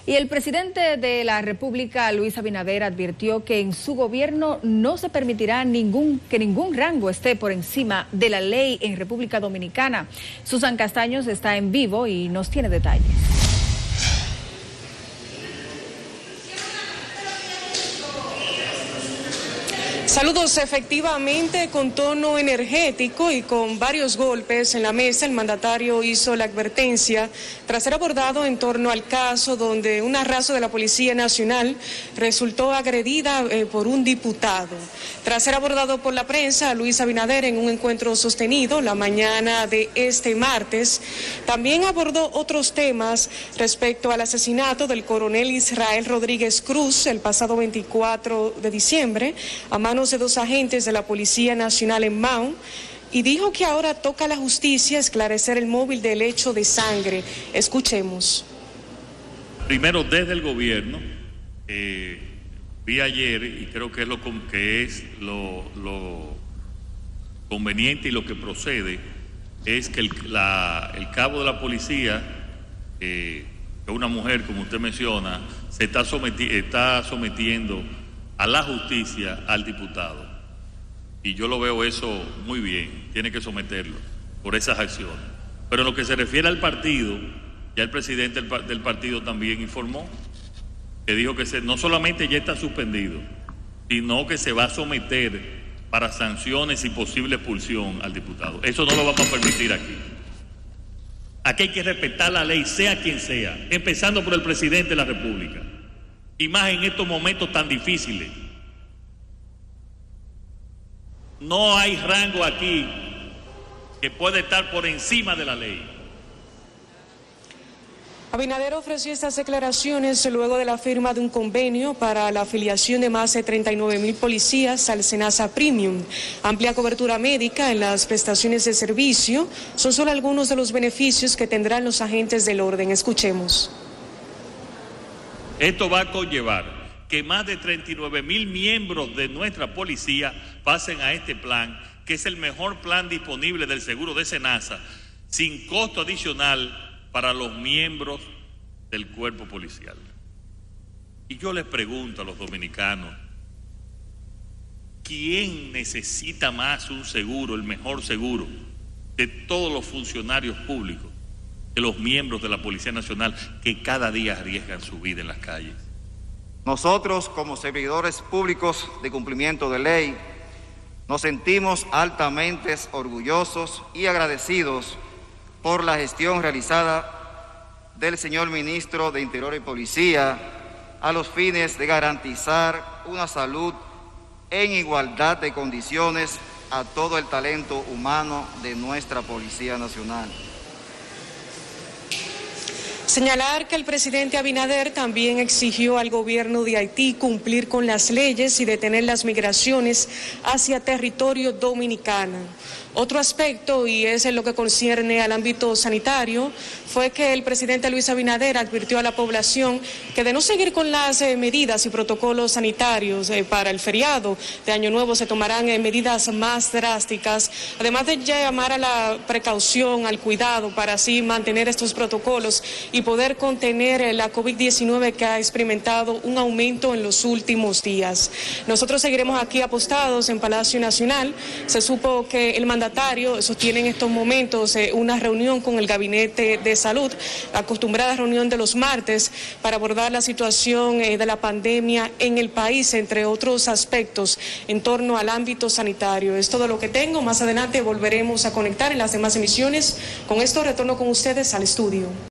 Y el presidente de la República, Luis Abinader, advirtió que en su gobierno no se permitirá que ningún rango esté por encima de la ley en República Dominicana. Susan Castaños está en vivo y nos tiene detalles. Saludos. Efectivamente, con tono energético y con varios golpes en la mesa, el mandatario hizo la advertencia tras ser abordado en torno al caso donde una raza de la Policía Nacional resultó agredida por un diputado. Tras ser abordado por la prensa, Luis Abinader, en un encuentro sostenido la mañana de este martes, también abordó otros temas respecto al asesinato del coronel Israel Rodríguez Cruz el pasado 24 de diciembre a manos de dos agentes de la Policía Nacional en Mao, y dijo que ahora toca a la justicia esclarecer el móvil del hecho de sangre. Escuchemos. Primero, desde el gobierno, vi ayer, y creo que es lo conveniente y lo que procede, es que el cabo de la policía, que es una mujer, como usted menciona, se está sometiendo a la justicia al diputado. Y yo lo veo eso muy bien, tiene que someterlo por esas acciones. Pero en lo que se refiere al partido, ya el presidente del partido también informó, que dijo que no solamente ya está suspendido, sino que se va a someter para sanciones y posible expulsión al diputado. Eso no lo vamos a permitir aquí. Aquí hay que respetar la ley, sea quien sea, empezando por el presidente de la República. Y más en estos momentos tan difíciles. No hay rango aquí que puede estar por encima de la ley. Abinader ofreció estas declaraciones luego de la firma de un convenio para la afiliación de más de 39,000 policías al SENASA Premium. Amplia cobertura médica en las prestaciones de servicio son solo algunos de los beneficios que tendrán los agentes del orden. Escuchemos. Esto va a conllevar que más de 39,000 miembros de nuestra policía pasen a este plan, que es el mejor plan disponible del seguro de SENASA, sin costo adicional para los miembros del cuerpo policial. Y yo les pregunto a los dominicanos, ¿quién necesita más un seguro, el mejor seguro de todos los funcionarios públicos, de los miembros de la Policía Nacional que cada día arriesgan su vida en las calles? Nosotros, como servidores públicos de cumplimiento de ley, nos sentimos altamente orgullosos y agradecidos por la gestión realizada del señor Ministro de Interior y Policía a los fines de garantizar una salud en igualdad de condiciones a todo el talento humano de nuestra Policía Nacional. Señalar que el presidente Abinader también exigió al gobierno de Haití cumplir con las leyes y detener las migraciones hacia territorio dominicano. Otro aspecto, y es en lo que concierne al ámbito sanitario, fue que el presidente Luis Abinader advirtió a la población que de no seguir con las medidas y protocolos sanitarios para el feriado de Año Nuevo se tomarán medidas más drásticas, además de llamar a la precaución, al cuidado, para así mantener estos protocolos y poder contener la COVID-19 que ha experimentado un aumento en los últimos días. Nosotros seguiremos aquí apostados en Palacio Nacional. Se supo que el mandatario sostiene en estos momentos una reunión con el Gabinete de Salud, la acostumbrada reunión de los martes, para abordar la situación de la pandemia en el país, entre otros aspectos en torno al ámbito sanitario. Es todo lo que tengo. Más adelante volveremos a conectar en las demás emisiones. Con esto retorno con ustedes al estudio.